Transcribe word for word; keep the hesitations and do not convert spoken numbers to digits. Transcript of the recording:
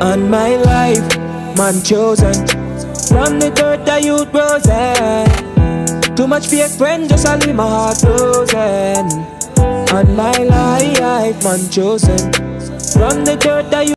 On my life, man chosen. From the dirt the youth risen. Too much fake friends, just a leave my heart frozen. On my life, man chosen. From the dirt the youth